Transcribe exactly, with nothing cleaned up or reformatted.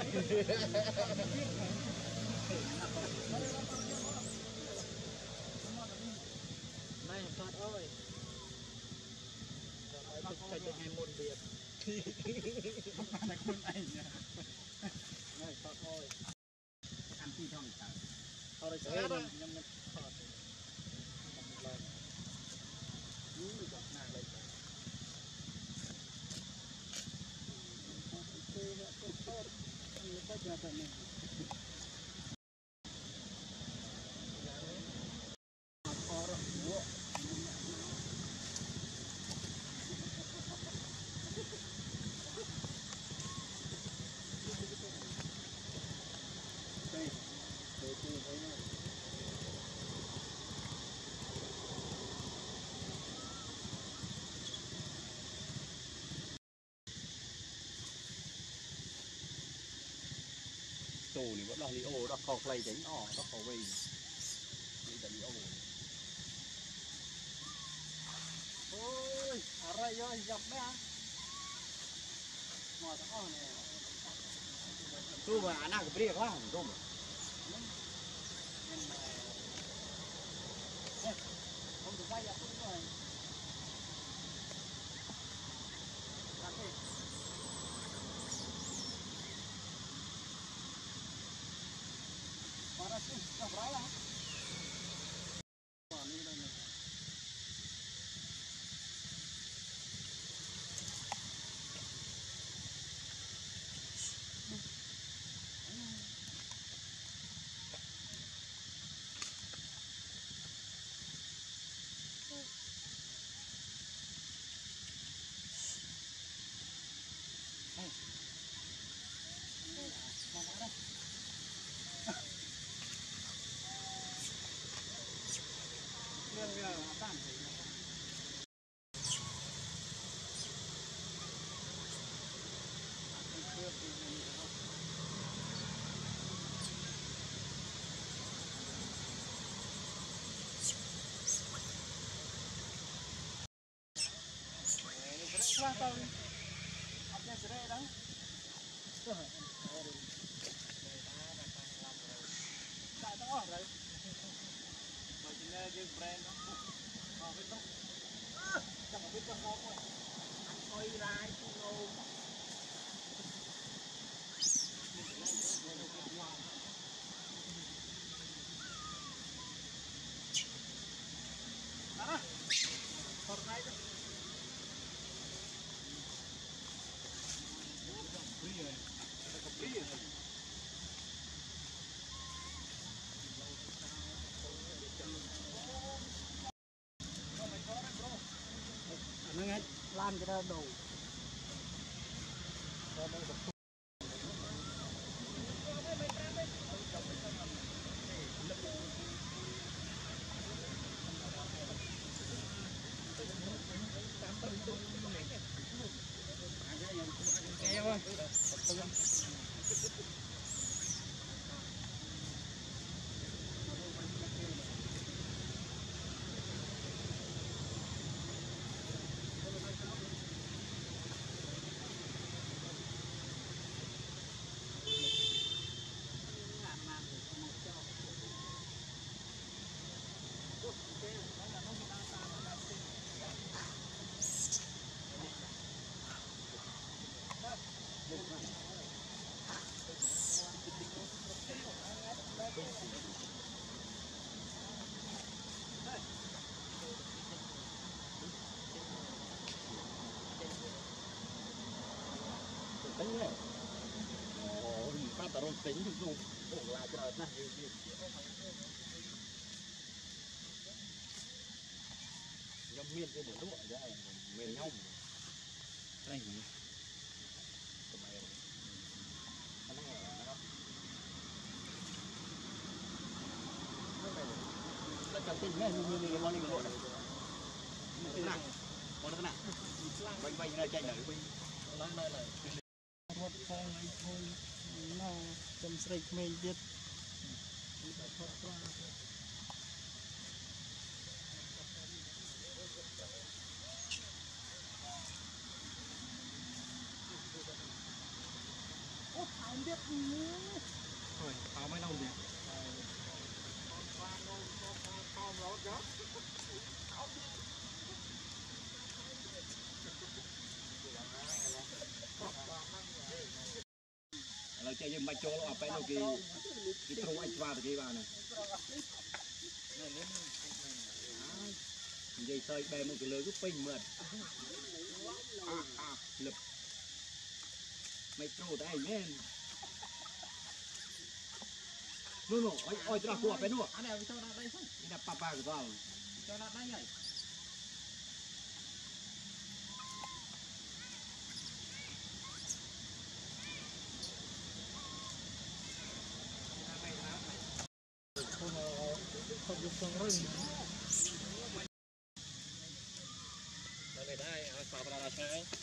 này thật ơi tôi chạy cho hai môn Việt này con này này thật ơi ăn chi trong cả thôi đấy sẽ rồi nhưng mà thật lên cứ giọt nào lên tôi đã tôi tốt anh có cho bạn này khó rồi bố đây để tôi thấy này tù này vẫn là li ô đó khó play đánh ỏ đó khó về đi là li ô ôi ở đây rồi dọc đấy à ngồi đó này tu mà ăn cái bia quá không đúng không được quay ra cũng rồi đặt đi para sih berapa lah wah ini dah Hãy subscribe cho kênh Ghiền Mì Gõ để không bỏ lỡ những video nó ngay lan cái đó đầu nghe không tính này ồ thì phát tao tính thì dùng ổ lại cho nó nhâm miên cái buổi lụa ra miền nhông đây nhỉ tụi mày nó nghe nó nó cần tin nghe như như món này cái lụa này cái nặng món nó nặng bánh bánh ra chạy nở nói nói là một con này thôi nó chấm sấy mình biết ôi không biết thôi tao mới lâu vậy là chơi nhưng mà cho nó phải đâu kì cái trâu anh qua từ kia vào này dây sợi bè một cái lưới cứ pin mượt à à lực mày trâu tay nhé luôn rồi ôi ôi cho nó phải nuốt anh này cho nó đây không đây là papa của tao cho nó đây này không được không rừng đây đây ở sao ra ra sao